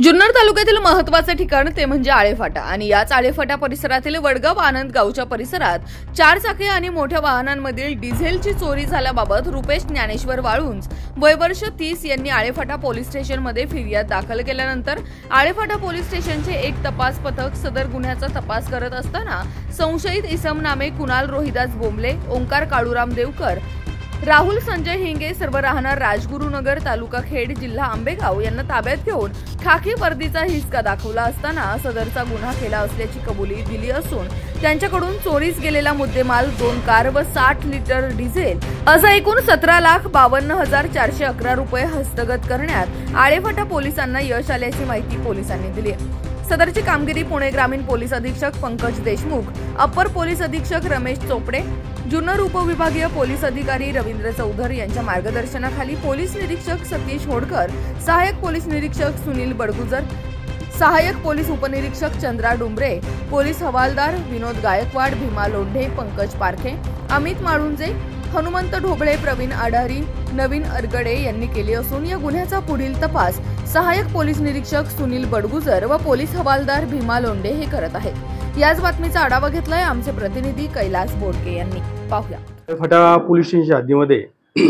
जुन्नर तालुक्यातील महत्त्वाचे ठिकाण ते म्हणजे आळेफाटा आणि याच आळेफाटा परिसरातील वडगाव आनंद गावच्या परिसरात 4 चाकी आणि मोठ्या वाहनांमधील डिझेलची चोरी झाल्याबाबत रुपेश ज्ञानेश्वर वाळुंज वय वर्ष 30 यांनी आळेफाटा पोलीस स्टेशनमध्ये फिर्याद दाखल केल्यानंतर आळेफाटा पोलीस स्टेशनचे एक तपास पथक सदर गुन्ह्याचा तपास करत असताना संशयित इसम नामे कुणाल रोहिदास बोंबले, ओंकार काळूराम देवकर, राहुल संजय हिंगे सर्व राहणार राजगुरुनगर तालुका खेड जिल्हा आंबेगाव यांना ताब्यात घेऊन खाकी वर्दीचा हिसका दाखवला असताना सदरचा गुन्हा केला असल्याची कबुली दिली असून त्यांच्याकडून चोरीस गेलेला मुद्देमाल 2 कार व 60 लिटर डिझेल असा एकूण 17,52,411 रुपये हस्तगत करण्यात आळेफाटा पोलिसांना यश आल्याची माहिती पोलिसांनी दिली आहे। सदरची कामगिरी पुणे ग्रामीण पोलीस अधीक्षक पंकज देशमुख, अप्पर पोलीस अधीक्षक रमेश चोपडे, जुन्नर उपविभागीय पोलीस अधिकारी रवींद्र चौधरी यांच्या मार्गदर्शनाखाली पोलीस निरीक्षक सतीश होडकर, सहाय्यक पोलीस निरीक्षक सुनील बडगुजर, सहाय्यक पोलीस उपनिरीक्षक चंद्रा डुंबरे, पोलीस हवालदार विनोद गायकवाड, भीमा लोंढे, पंकज पारखे, अमित माळुंजे, हनुमंत ढोबळे, प्रवीण आढारी, नवीन अरगडे यांनी केली असून या गुन्ह्याचा पुढील तपास सहाय्यक पोलीस निरीक्षक सुनील बडगुजर व पोलीस हवालदार भीमा लोंढे हे करत आहेत। याच बातमीचा आढावा घेतलाय आमचे प्रतिनिधी कैलास बोडके यांनी। पाहूया। आळेफाटा पोलीस स्टेशनच्या हद्दीमध्ये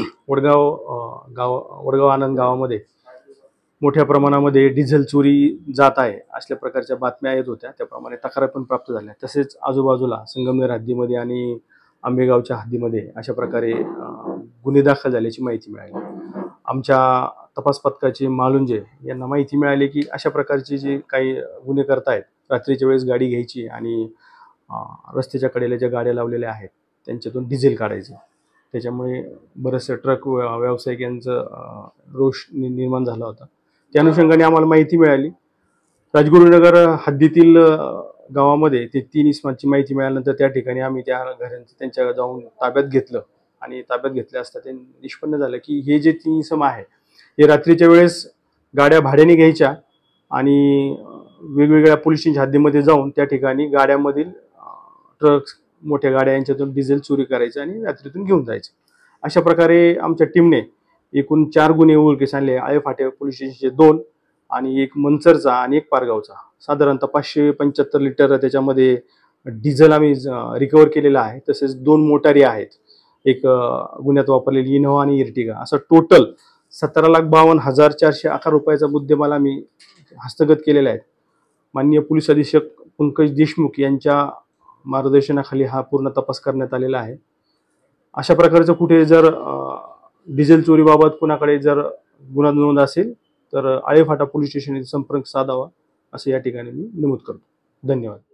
वडगाव आनंद गावामध्ये मोठ्या प्रमाणामध्ये डिझेल चोरी जात आहे असल्या प्रकारच्या बातम्या येत होत्या। त्याप्रमाणे तक्रार पण प्राप्त झाल्या। तसेच आजूबाजूला संगमनेर हद्दीमध्ये आणि आंबेगावच्या हद्दीमध्ये अशा प्रकारे गुन्हे दाखल झाल्याची माहिती मिळाली। आमच्या तपास पथकाचे मालुंजे यांना माहिती मिळाली की अशा प्रकारचे जे काही गुन्हे करतायत, रात्रीच्या वेळेस गाडी घ्यायची आणि रस्त्याच्या कडेला ज्या गाड्या लावलेल्या आहेत त्यांच्यातून डिझेल काढायचं। त्याच्यामुळे बरेचसे ट्रक व्यावसायिक यांचं रोष निर्माण झाला होता। त्या अनुषंगाने आम्हाला माहिती मिळाली। राजगुरुनगर हद्दीतील गावामध्ये ते 3 इसमांची माहिती मिळाल्यानंतर त्या ठिकाणी आम्ही त्यांच्या जाऊन ताब्यात घेतलं आणि ताब्यात घेतले असता ते निष्पन्न झालं की हे जे 3 इसम आहे हे रात्रीच्या वेळेस गाड्या भाड्याने घ्यायच्या आणि वेगवेगळ्या पोलीस स्टेशनच्या हद्दीमध्ये जाऊन त्या ठिकाणी गाड्यामधील ट्रक्स, मोठ्या गाड्या यांच्यातून डिझेल चोरी करायचं आणि रात्रीतून घेऊन जायचं। अशा प्रकारे आमच्या टीमने एकूण 4 गुन्हे उघडकीस आणले। आळेफाटा पोलीस स्टेशनचे 2 आणि एक मनसरचा आणि एक पारगावचा। साधारणतः 575 लिटर त्याच्यामध्ये डिझेल आम्ही रिकव्हर केलेला आहे। तसेच 2 मोटारी आहेत, एक गुन्ह्यात वापरलेली इनोव्हा आणि इर्टिगा, असं टोटल 17,52,411 रुपयाचा मुद्देमाल आम्ही हस्तगत केलेला आहे। माननीय पोलीस अधीक्षक पंकज देशमुख यांच्या मार्गदर्शनाखाली हा पूर्ण तपास करण्यात आलेला आहे। अशा प्रकारचं कुठे जर डिझेल चोरीबाबत कुणाकडे जर गुन्हा नोंद असेल तर आळेफाटा पोलीस स्टेशन संपर्क साधावा असं या ठिकाणी मी नमूद करतो। धन्यवाद।